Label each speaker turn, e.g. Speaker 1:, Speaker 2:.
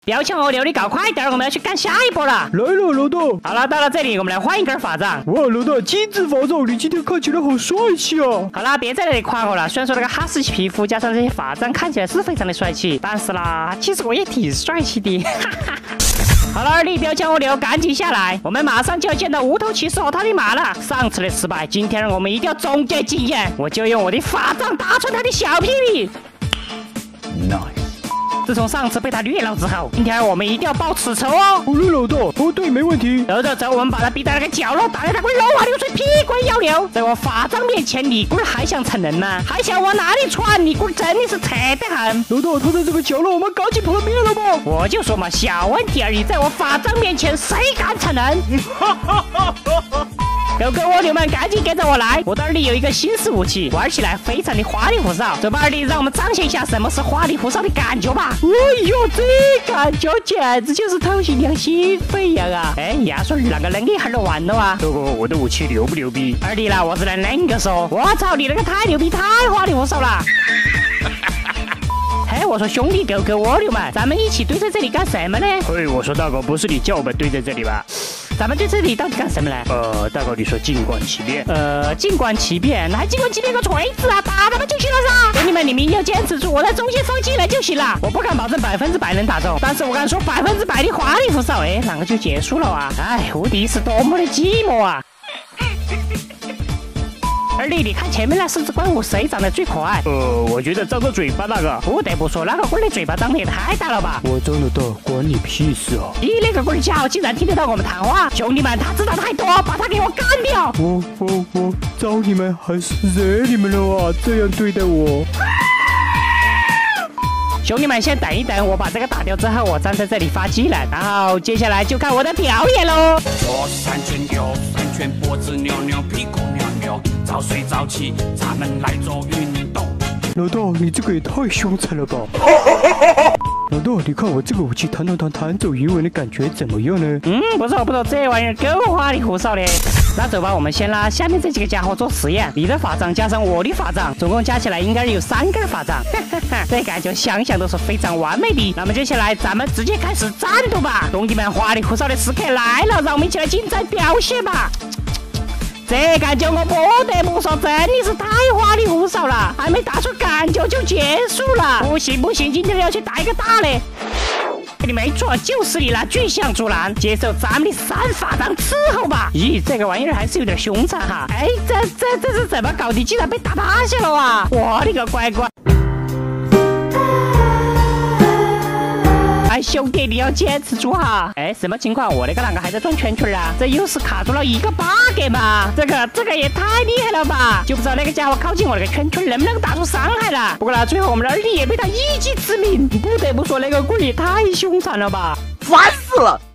Speaker 1: 标枪河流，你搞快点，我们要去干下一波了。
Speaker 2: 来了，老大。
Speaker 1: 好了，到了这里，我们来换一根法杖。
Speaker 2: 哇，老大，金子法杖，你今天看起来好帅气啊！
Speaker 1: 好了，别在那里夸我了。虽然说那个哈士奇皮肤加上这些法杖看起来是非常的帅气，但是啦，其实我也挺帅气的。哈哈。好了，立标枪河流，赶紧下来，我们马上就要见到无头骑士和他的马了。上次的失败，今天我们一定要总结经验，我就用我的法杖打穿他的小屁屁。Nice。自从上次被他虐了之后，今天我们一定要报此仇哦！
Speaker 2: 好了，老大，哦对，没问题。
Speaker 1: 走，我们把他逼到那个角落，打得他会落花流水，屁滚尿流。在我法杖面前，你龟还想逞能吗？还想往哪里窜？你龟真的是扯得很。
Speaker 2: 老大，他在这个角落，我们赶紧破灭了吧！
Speaker 1: 我就说嘛，小问题而已，在我法杖面前，谁敢逞能？狗狗蜗牛们，赶紧跟着我来！我这里有一个新式武器，玩起来非常的花里胡哨。走吧，二弟，让我们彰显一下什么是花里胡哨的感觉吧！哎呦，这感觉简直就是透心凉心肺呀啊！哎，牙刷那个冷一会儿就完了啊！
Speaker 2: 狗狗，我的武器牛不牛逼？
Speaker 1: 二弟啦，我只能那个说，我操，你那个太牛逼，太花里胡哨了！嘿，我说兄弟狗狗蜗牛们，咱们一起堆在这里干什么呢？
Speaker 2: 嘿，我说大狗，不是你叫我们堆在这里吧？
Speaker 1: 咱们在这里到底干什么呢？
Speaker 2: 大狗，你说静观其变。
Speaker 1: 静观其变，还静观其变个锤子啊！打他们就行了噻！兄弟们，你们一定要坚持住，我在中线放技能就行了。我不敢保证100%能打中，但是我敢说100%的花里胡哨。哎，啷个就结束了啊？哎，无敌是多么的寂寞啊！二弟，你看前面那四只怪物谁长得最可爱？
Speaker 2: 我觉得长着嘴巴那个。
Speaker 1: 不得不说，那个龟的嘴巴长得也太大了吧！
Speaker 2: 我长得大，关你屁事啊！
Speaker 1: 你那个龟脚竟然听得到我们谈话，兄弟们，他知道太多，把他给我干掉！
Speaker 2: 我找你们还是惹你们了啊！这样对待我。
Speaker 1: 兄弟们，先等一等，我把这个打掉之后，我站在这里发技能，然后接下来就看我的表演喽！
Speaker 3: 左三圈，右三圈，脖子扭扭，屁股扭扭，早睡早起，咱们来做运动。
Speaker 2: 老大，你这个也太凶残了吧！老大，你看我这个武器弹走鱼尾的感觉怎么样呢？
Speaker 1: 不错，这玩意儿够花里胡哨的。那走吧，我们先拉下面这几个家伙做实验。你的法杖加上我的法杖，总共加起来应该有3根法杖。这感觉想想都是非常完美的。那么接下来咱们直接开始战斗吧，兄弟们，花里胡哨的时刻来了，让我们一起来精彩表现吧。这感觉我不得不说，真的是太花里胡哨了，还没打出感觉就结束了。不行，今天要去打一个大的。你没错，就是你那巨象主男，接受咱们的3法杖伺候吧。咦，这个玩意儿还是有点凶残哈。哎，这是怎么搞的？竟然被打趴下了啊！我的个乖乖！哎，兄弟，你要坚持住哈！哎，什么情况？我那个还在转圈圈啊？这又是卡住了一个 bug 吗？这个也太厉害了吧！就不知道那个家伙靠近我那个圈圈能不能打出伤害了。不过呢，最后我们的二弟也被他一击致命。不得不说，那个鬼也太凶残了吧！
Speaker 4: 烦死了！